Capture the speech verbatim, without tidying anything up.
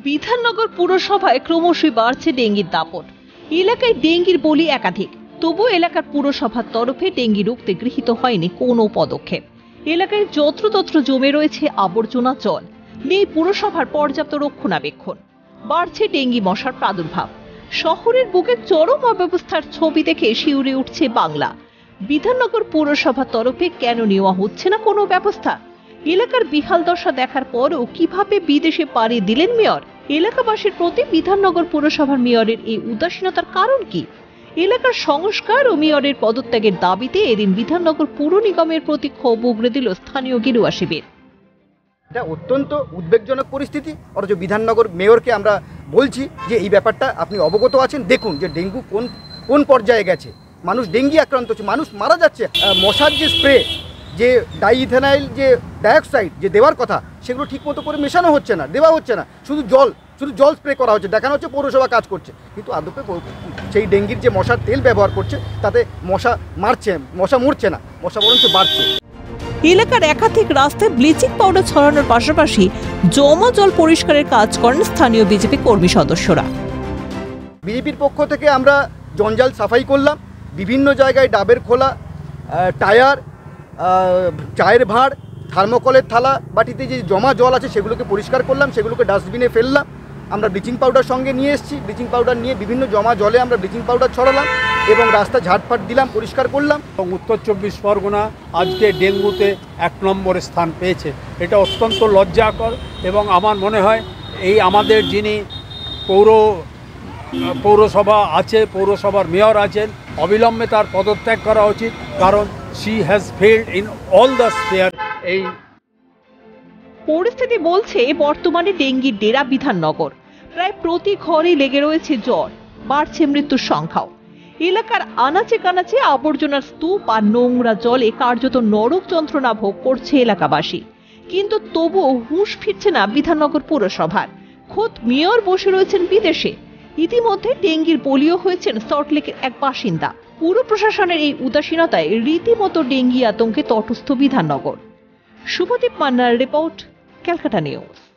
বিধাননগর পুরসভায় ক্রমশই বাড়ছে ডেঙ্গির দাপট। এলাকায় ডেঙ্গির বলি একাধিক, তবু এলাকার পুরসভার তরফে ডেঙ্গি রুখতে গৃহীত হয়নি কোনো পদক্ষেপ। এলাকায় যত্রতত্র জমে রয়েছে আবর্জনা জল, নেই পুরসভার পর্যাপ্ত রক্ষণাবেক্ষণ, বাড়ছে ডেঙ্গি মশার প্রাদুর্ভাব। শহরের বুকে চরম অব্যবস্থার ছবি দেখে শিউরে উঠছে বাংলা। বিধাননগর পুরসভার তরফে কেন নেওয়া হচ্ছে না কোনো ব্যবস্থা? এলাকার বিহাল দশা দেখার পরও কিভাবে বিদেশে পাড়ি দিলেন মেয়র? এলাকাবাসীর প্রতি বিধাননগর পুরসভার মেয়রের এই উদাসীনতার কারণ কি? এলাকার সংস্কার ও মেয়রের পদত্যাগের দাবিতে এদিন বিধাননগর পুর নিগমের প্রতি ক্ষোভ উগরে দিল স্থানীয় গেরুয়া শিবির। এটা অত্যন্ত উদ্বেগজনক পরিস্থিতি। অথচ বিধাননগর মেয়রকে আমরা বলছি যে এই ব্যাপারটা আপনি অবগত আছেন, দেখুন যে ডেঙ্গু কোন কোন পর্যায়ে গেছে। মানুষ ডেঙ্গি আক্রান্ত হচ্ছে, মানুষ মারা যাচ্ছে। মশার যে স্প্রে, যে ডাইইথেনাইল যে ডাইঅক্সাইড যে দেওয়ার কথা, সেগুলো ঠিকমতো করে মেশানো হচ্ছে না, দেওয়া হচ্ছে না। শুধু জল শুধু জল স্প্রে করা হচ্ছে, দেখানো হচ্ছে পৌরসভা কাজ করছে, কিন্তু আদপে সেই ডেঙ্গির যে মশার তেল ব্যবহার করছে তাতে মশা মারছে, মশা মরছে না, মশা বরঞ্চ বাড়ছে। এলাকার একাধিক রাস্তায় ব্লিচিং পাউডার ছড়ানোর পাশাপাশি জমা জল পরিষ্কারের কাজ করেন স্থানীয় বিজেপি কর্মী সদস্যরা। বিজেপির পক্ষ থেকে আমরা জঞ্জাল সাফাই করলাম, বিভিন্ন জায়গায় ডাবের খোলা, টায়ার, চায়ের ভাঁড়, থার্মোকলের থালা বাটিতে যে জমা জল আছে সেগুলোকে পরিষ্কার করলাম, সেগুলোকে ডাস্টবিনে ফেললাম। আমরা ব্লিচিং পাউডার সঙ্গে নিয়ে এসেছি, ব্লিচিং পাউডার নিয়ে বিভিন্ন জমা জলে আমরা ব্লিচিং পাউডার ছড়ালাম এবং রাস্তা ঝাড়ফাট দিলাম, পরিষ্কার করলাম। উত্তর চব্বিশ পরগনা আজকে ডেঙ্গুতে এক নম্বরে স্থান পেয়েছে। এটা অত্যন্ত লজ্জাকর এবং আমার মনে হয় এই আমাদের যিনি পৌর পৌরসভা আছে, পৌরসভার মেয়র আছেন, অবিলম্বে তার পদত্যাগ করা উচিত, কারণ she has failed in all the sphere. এই পরিস্থিতি বলছে বর্তমানে ডেঙ্গির ডেরা বিধাননগর। প্রায় প্রতি ঘরে লেগে রয়েছে জ্বর, বাড়ছে মৃত্যুর সংখ্যাও। এলাকার আনাচে কানাচে আবর্জনার স্তূপ আর নোংরা জলে কার্যত নরক যন্ত্রণা ভোগ করছে এলাকাবাসী। কিন্তু তবুও হুঁশ ফিরছে না বিধাননগর পুরসভার। খোদ মেয়র বসে রয়েছেন বিদেশে। ইতিমধ্যে ডেঙ্গির বলিও হয়েছেন সল্টলেকের এক বাসিন্দা। পুর প্রশাসনের এই উদাসীনতায় রীতিমতো ডেঙ্গি আতঙ্কে তটস্থ বিধাননগর। শুভদীপ মান্নার রিপোর্ট, ক্যালকাটা নিউজ।